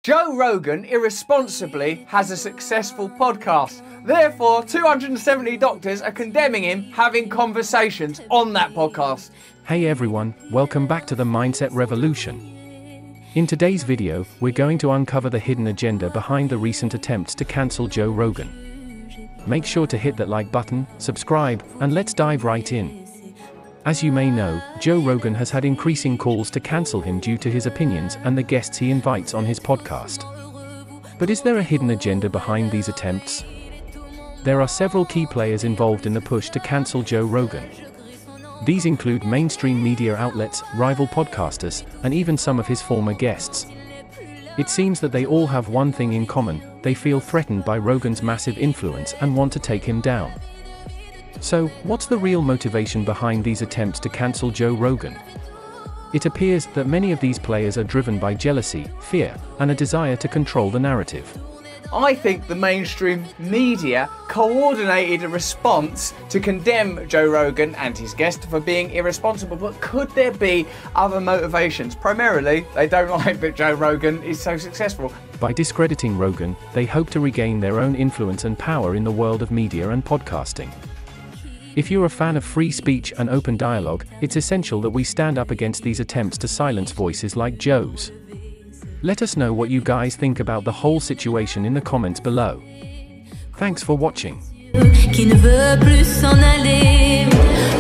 Joe Rogan irresponsibly has a successful podcast. Therefore, 270 doctors are condemning him having conversations on that podcast. Hey everyone, welcome back to the Mindset Revolution. In today's video, we're going to uncover the hidden agenda behind the recent attempts to cancel Joe Rogan. Make sure to hit that like button, subscribe, and let's dive right in. As you may know, Joe Rogan has had increasing calls to cancel him due to his opinions and the guests he invites on his podcast. But is there a hidden agenda behind these attempts? There are several key players involved in the push to cancel Joe Rogan. These include mainstream media outlets, rival podcasters, and even some of his former guests. It seems that they all have one thing in common: they feel threatened by Rogan's massive influence and want to take him down. So, what's the real motivation behind these attempts to cancel Joe Rogan? It appears that many of these players are driven by jealousy, fear, and a desire to control the narrative. I think the mainstream media coordinated a response to condemn Joe Rogan and his guest for being irresponsible, but could there be other motivations? Primarily, they don't like that Joe Rogan is so successful. By discrediting Rogan, they hope to regain their own influence and power in the world of media and podcasting. If you're a fan of free speech and open dialogue, it's essential that we stand up against these attempts to silence voices like Joe's. Let us know what you guys think about the whole situation in the comments below. Thanks for watching.